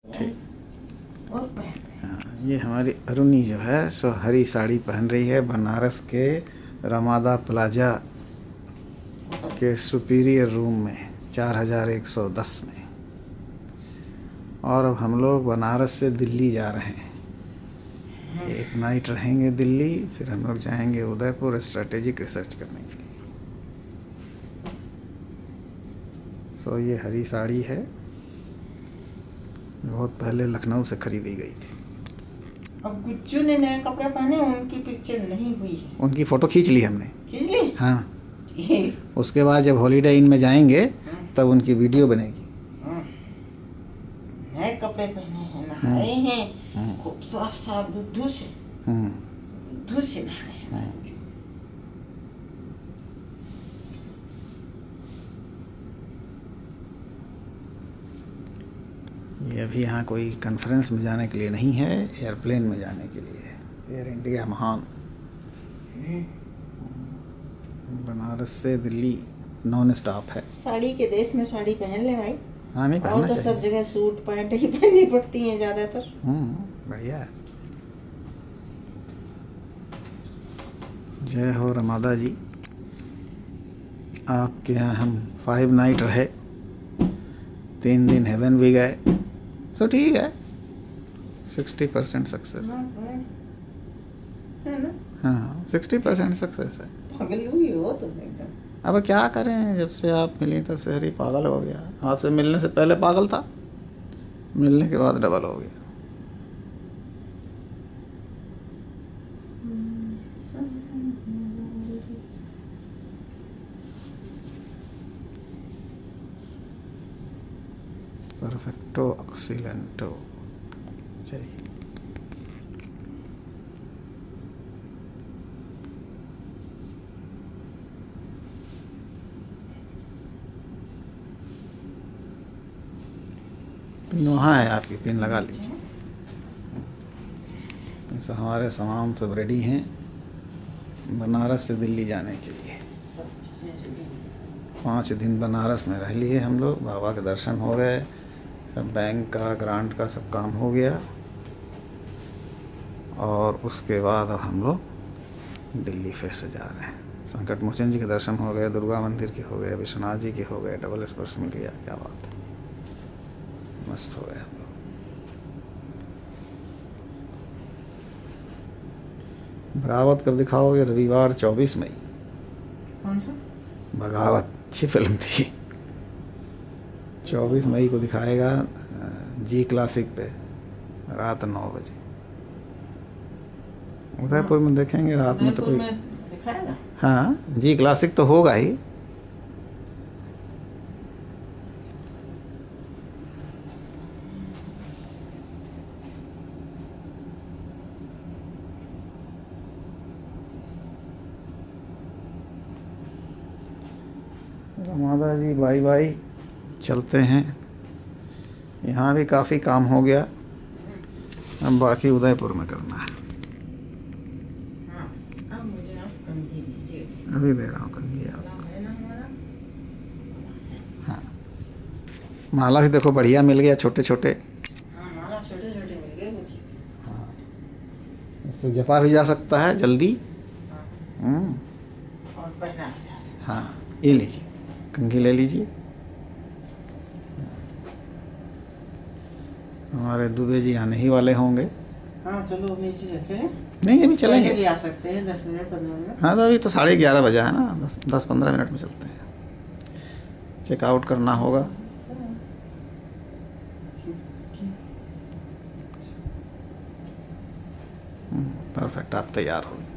ठीक। हाँ, ये हमारी अरुणी जो है सो हरी साड़ी पहन रही है बनारस के रमादा प्लाजा के सुपीरियर रूम में 4110 में। और अब हम लोग बनारस से दिल्ली जा रहे हैं। एक नाइट रहेंगे दिल्ली, फिर हम लोग जाएंगे उदयपुर स्ट्रेटेजिक रिसर्च करने के लिए। सो ये हरी साड़ी है, बहुत पहले लखनऊ से खरीदी गई थी। अब गुच्चू ने नए कपड़े पहने, उनकी पिक्चर नहीं हुई है। उनकी फ़ोटो खींच ली हमने। खींच ली? हाँ। उसके बाद जब हॉलीडे इन में जाएंगे तब उनकी वीडियो बनेगी। नए कपड़े पहने हैं, नहाए हैं, खूब साफ साफ दूध से नहाए हैं। ये अभी यहाँ कोई कॉन्फ्रेंस में जाने के लिए नहीं है, एयरप्लेन में जाने के लिए है। एयर इंडिया महान बनारस से दिल्ली नॉन स्टॉप है। साड़ी के देश में साड़ी पहन ले भाई। हाँ, नहीं पहनना और तो चाहिए। सब जगह सूट पैंट ही पहननी पड़ती हैं ज़्यादातर। बढ़िया है। जय हो रमादा जी। आपके यहाँ हम 5 नाइट रहे, 3 दिन हेवन भी गए, सो ठीक है। 60% सक्सेस है ना? हाँ, 60% सक्सेस है। पागल हुई हो तुम एकदम। अब क्या करें, जब से आप मिली तब से हरी पागल हो गया। आपसे मिलने से पहले पागल था, मिलने के बाद डबल हो गया। परफेक्टो एक्सीलेंटो। चलिए, पिन वहाँ है, आपकी पिन लगा लीजिए। ऐसा हमारे सामान सब रेडी हैं बनारस से दिल्ली जाने के लिए। 5 दिन बनारस में रह लिए हम लोग, बाबा के दर्शन हो गए, सब बैंक का ग्रांट का सब काम हो गया। और उसके बाद अब हम लोग दिल्ली फिर से जा रहे हैं। संकट मोचन जी के दर्शन हो गए, दुर्गा मंदिर के हो गए, विश्वनाथ जी के हो गए, डबल स्पर्श मिल गया। क्या बात है, मस्त हो गए हम लोग। बगावत कब दिखाओगे? रविवार 24 मई। कौन सा? बगावत अच्छी फिल्म थी। 24 मई को दिखाएगा जी क्लासिक पे रात 9 बजे। उदयपुर में देखेंगे रात में तो कोई दिखाएगा। हाँ, जी क्लासिक तो होगा ही। रमादा जी बाई बाई, चलते हैं। यहाँ भी काफ़ी काम हो गया, अब बाकी उदयपुर में करना है। अब मुझे आप कंघी दीजिए। अभी दे रहा हूँ कंघी आपको। हाँ, माला भी देखो बढ़िया मिल गया, छोटे छोटे। हाँ, माला छोटे छोटे मिल गए मुझे। हाँ, इससे जपा भी जा सकता है जल्दी। और पहना भी जा सकता है। हाँ, ये लीजिए, कंघी ले लीजिए। हमारे दुबे जी आने ही वाले होंगे। हाँ, चलो अभी चले। नहीं, अभी चलेंगे। भी आ सकते हैं 10 मिनट 15 मिनट। हाँ, तो अभी तो 11:30 बजा है ना, 10-15 मिनट में चलते हैं। चेकआउट करना होगा। परफेक्ट, आप तैयार हो गए।